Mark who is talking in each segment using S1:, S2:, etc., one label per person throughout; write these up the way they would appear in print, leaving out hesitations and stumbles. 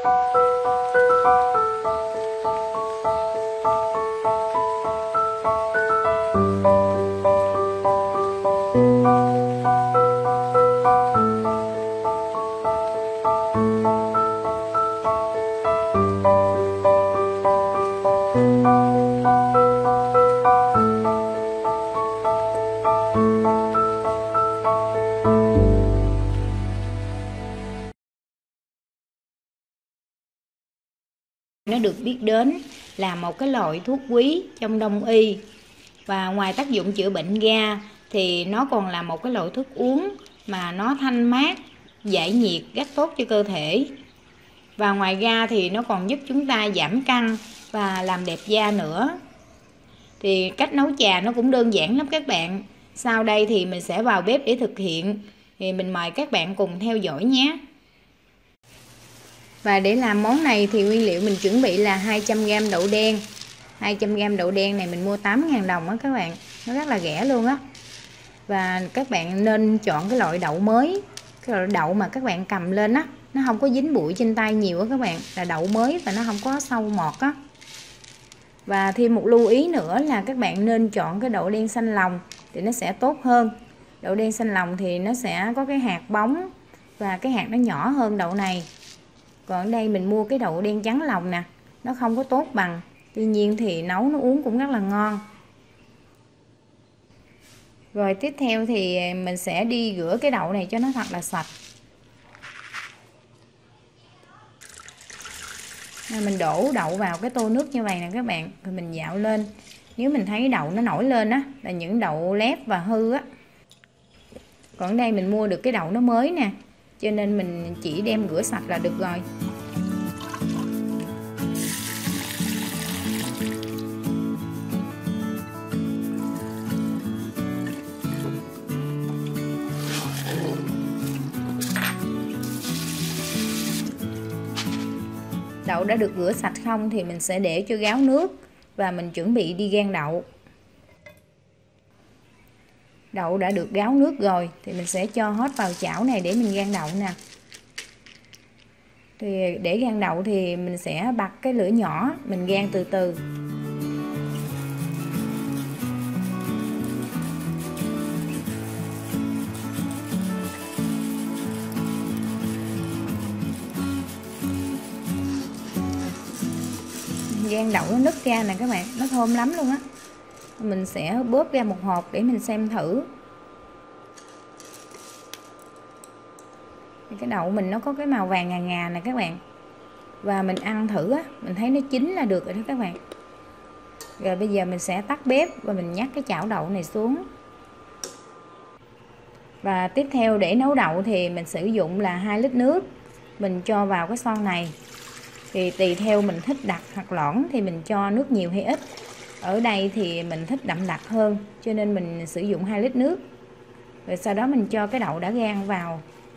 S1: Nó được biết đến là một cái loại thuốc quý trong đông y, và ngoài tác dụng chữa bệnh ra thì nó còn là một cái loại thuốc uống mà nó thanh mát, giải nhiệt rất tốt cho cơ thể. Và ngoài ra thì nó còn giúp chúng ta giảm căng và làm đẹp da nữa. Thì cách nấu trà nó cũng đơn giản lắm các bạn. Sau đây thì mình sẽ vào bếp để thực hiện. Thì mình mời các bạn cùng theo dõi nhé. Và để làm món này thì nguyên liệu mình chuẩn bị là 200g đậu đen. 200g đậu đen này mình mua 8.000 đồng á các bạn. Nó rất là rẻ luôn á. Và các bạn nên chọn cái loại đậu mới. Cái loại đậu mà các bạn cầm lên á, nó không có dính bụi trên tay nhiều á các bạn. Là đậu mới và nó không có sâu mọt á. Và thêm một lưu ý nữa là các bạn nên chọn cái đậu đen xanh lòng thì nó sẽ tốt hơn. Đậu đen xanh lòng thì nó sẽ có cái hạt bóng và cái hạt nó nhỏ hơn đậu này. Còn ở đây mình mua cái đậu đen trắng lòng nè, nó không có tốt bằng. Tuy nhiên thì nấu nó uống cũng rất là ngon. Rồi tiếp theo thì mình sẽ đi rửa cái đậu này cho nó thật là sạch. Mình đổ đậu vào cái tô nước như vậy nè các bạn, rồi mình dạo lên. Nếu mình thấy đậu nó nổi lên á là những đậu lép và hư á. Còn ở đây mình mua được cái đậu nó mới nè, cho nên mình chỉ đem rửa sạch là được rồi. Đậu đã được rửa sạch không thì mình sẽ để cho ráo nước và mình chuẩn bị đi rang đậu. Đậu đã được ráo nước rồi thì mình sẽ cho hết vào chảo này để mình rang đậu nè. Thì để rang đậu thì mình sẽ bật cái lửa nhỏ, mình rang từ từ. Rang đậu nó nứt ra nè các bạn, nó thơm lắm luôn á. Mình sẽ bóp ra một hộp để mình xem thử. Cái đậu mình nó có cái màu vàng ngà ngà nè các bạn. Và mình ăn thử á, mình thấy nó chín là được rồi đó các bạn. Rồi bây giờ mình sẽ tắt bếp và mình nhắc cái chảo đậu này xuống. Và tiếp theo để nấu đậu thì mình sử dụng là 2 lít nước. Mình cho vào cái son này. Thì tùy theo mình thích đặc hoặc loãng thì mình cho nước nhiều hay ít. Ở đây thì mình thích đậm đặc hơn, cho nên mình sử dụng 2 lít nước. Rồi sau đó mình cho cái đậu đã rang vào.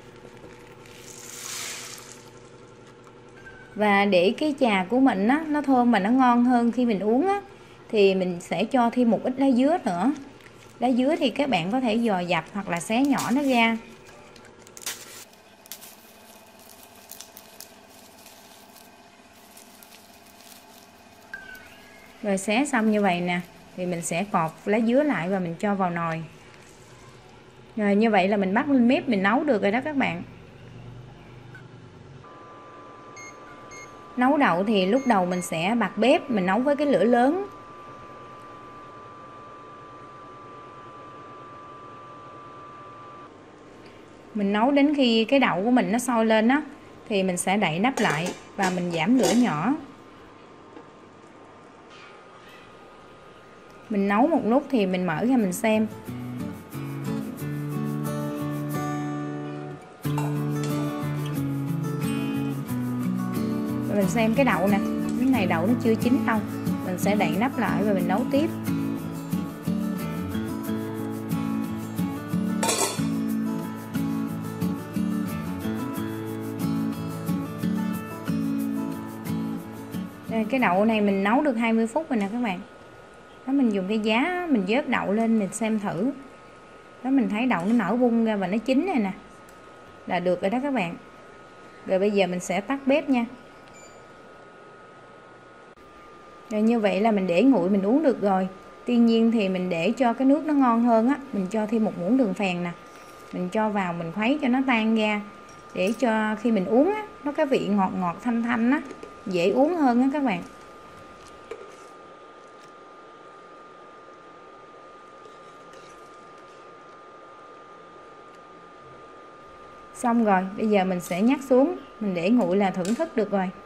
S1: Và để cái trà của mình á, nó thơm và nó ngon hơn khi mình uống á, thì mình sẽ cho thêm một ít lá dứa nữa. Lá dứa thì các bạn có thể giò dập hoặc là xé nhỏ nó ra. Rồi xé xong như vậy nè thì mình sẽ cọt lá dứa lại và mình cho vào nồi. Rồi như vậy là mình bắt lên bếp mình nấu được rồi đó các bạn. Nấu đậu thì lúc đầu mình sẽ bật bếp, mình nấu với cái lửa lớn. Mình nấu đến khi cái đậu của mình nó sôi lên á thì mình sẽ đậy nắp lại và mình giảm lửa nhỏ. Mình nấu một lúc thì mình mở ra mình xem. Rồi mình xem cái đậu nè, cái này đậu nó chưa chín đâu. Mình sẽ đậy nắp lại và mình nấu tiếp. Đây, cái đậu này mình nấu được 20 phút rồi nè các bạn. Đó, mình dùng cái giá mình vớt đậu lên mình xem thử. Đó, mình thấy đậu nó nở bung ra và nó chín này nè. Là được rồi đó các bạn. Rồi bây giờ mình sẽ tắt bếp nha. Rồi như vậy là mình để nguội mình uống được rồi. Tuy nhiên thì mình để cho cái nước nó ngon hơn á, mình cho thêm một muỗng đường phèn nè. Mình cho vào mình khuấy cho nó tan ra, để cho khi mình uống á, nó có vị ngọt ngọt thanh thanh á, dễ uống hơn á các bạn. Xong rồi, bây giờ mình sẽ nhắc xuống, mình để nguội là thưởng thức được rồi.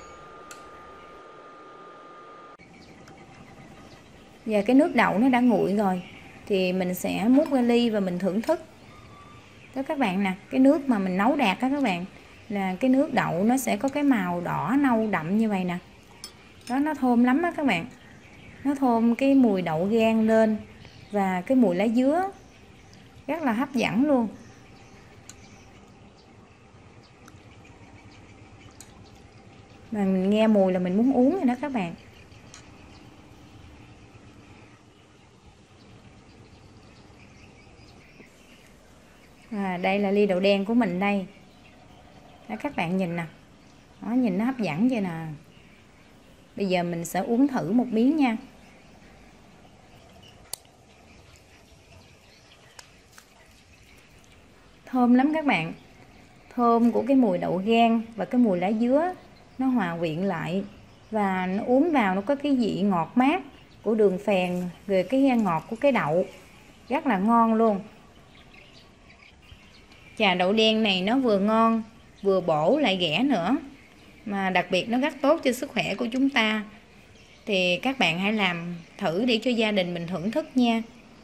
S1: Giờ cái nước đậu nó đã nguội rồi thì mình sẽ múc ra ly và mình thưởng thức. Đó các bạn nè, cái nước mà mình nấu đạt đó các bạn, là cái nước đậu nó sẽ có cái màu đỏ nâu đậm như vậy nè. Đó, nó thơm lắm á các bạn. Nó thơm cái mùi đậu rang lên và cái mùi lá dứa rất là hấp dẫn luôn. Mà mình nghe mùi là mình muốn uống rồi đó các bạn. Đây là ly đậu đen của mình đây. Đó, các bạn nhìn nè. Đó, nhìn nó hấp dẫn vậy nè. Bây giờ mình sẽ uống thử một miếng nha. Thơm lắm các bạn. Thơm của cái mùi đậu rang và cái mùi lá dứa nó hòa quyện lại, và nó uống vào nó có cái vị ngọt mát của đường phèn, rồi cái ngọt của cái đậu, rất là ngon luôn. Trà đậu đen này nó vừa ngon, vừa bổ lại ghẻ nữa, mà đặc biệt nó rất tốt cho sức khỏe của chúng ta. Thì các bạn hãy làm thử để cho gia đình mình thưởng thức nha.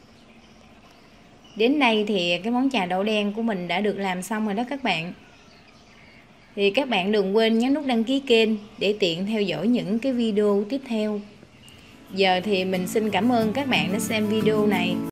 S1: Đến đây thì cái món trà đậu đen của mình đã được làm xong rồi đó các bạn. Thì các bạn đừng quên nhấn nút đăng ký kênh để tiện theo dõi những cái video tiếp theo. Giờ thì mình xin cảm ơn các bạn đã xem video này.